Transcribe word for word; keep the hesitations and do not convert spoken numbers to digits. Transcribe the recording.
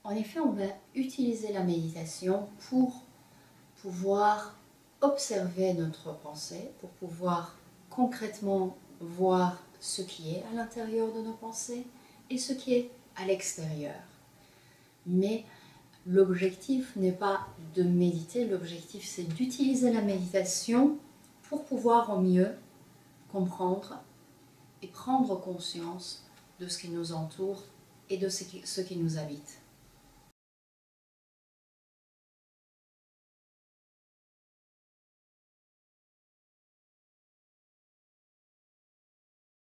En effet, on va utiliser la méditation pour pouvoir observer notre pensée, pour pouvoir concrètement voir ce qui est à l'intérieur de nos pensées et ce qui est à l'extérieur. Mais l'objectif n'est pas de méditer, l'objectif c'est d'utiliser la méditation pour pouvoir au mieux comprendre et prendre conscience de ce qui nous entoure et de ce qui, ce qui nous habite.